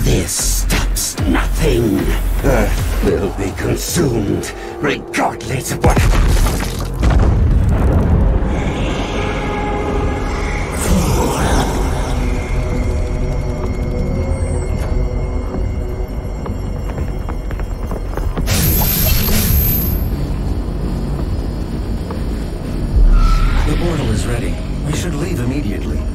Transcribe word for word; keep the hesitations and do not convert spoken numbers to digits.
This stops nothing. Earth will be consumed, regardless of what... The portal is ready. We should leave immediately.